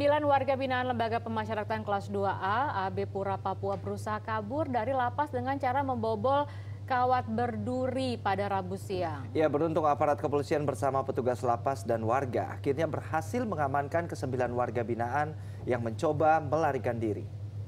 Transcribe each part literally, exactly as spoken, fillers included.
Sembilan warga binaan Lembaga Pemasyarakatan Kelas dua A, A B Pura Papua berusaha kabur dari lapas dengan cara membobol kawat berduri pada Rabu siang. Ya, beruntung aparat kepolisian bersama petugas lapas dan warga akhirnya berhasil mengamankan kesembilan warga binaan yang mencoba melarikan diri.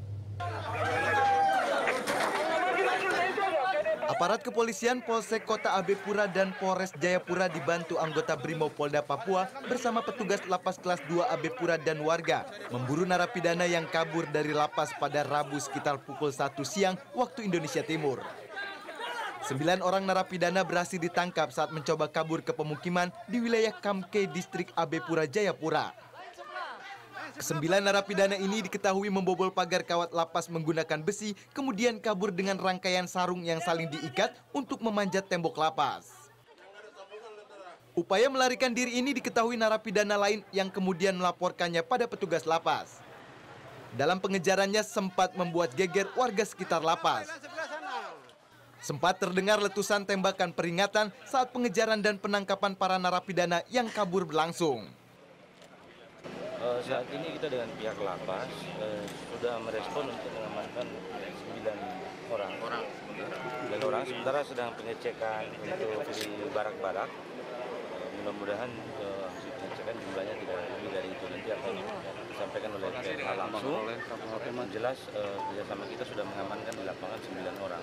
Aparat kepolisian Polsek Kota A B Pura dan Polres Jayapura dibantu anggota Brimopolda Papua bersama petugas lapas kelas dua A B Pura dan warga memburu narapidana yang kabur dari lapas pada Rabu sekitar pukul satu siang waktu Indonesia Timur. Sembilan orang narapidana berhasil ditangkap saat mencoba kabur ke pemukiman di wilayah Kamke, distrik A B Pura Jayapura. Kesembilan narapidana ini diketahui membobol pagar kawat lapas menggunakan besi, kemudian kabur dengan rangkaian sarung yang saling diikat untuk memanjat tembok lapas. Upaya melarikan diri ini diketahui narapidana lain yang kemudian melaporkannya pada petugas lapas. Dalam pengejarannya sempat membuat geger warga sekitar lapas. Sempat terdengar letusan tembakan peringatan saat pengejaran dan penangkapan para narapidana yang kabur berlangsung. Uh, saat ini kita dengan pihak lapas uh, sudah merespon untuk mengamankan sembilan orang. orang. Dan orang sementara sedang pengecekan untuk di barak-barak. Uh, mudah-mudahan uh, pengecekan jumlahnya tidak lebih dari itu. Nanti akan disampaikan oleh P L H langsung. Yang jelas uh, kerjasama kita sudah mengamankan di lapangan sembilan orang.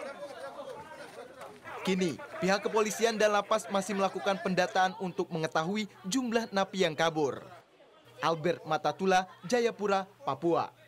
Kini, pihak kepolisian dan lapas masih melakukan pendataan untuk mengetahui jumlah napi yang kabur. Albert Matatula, Jayapura, Papua.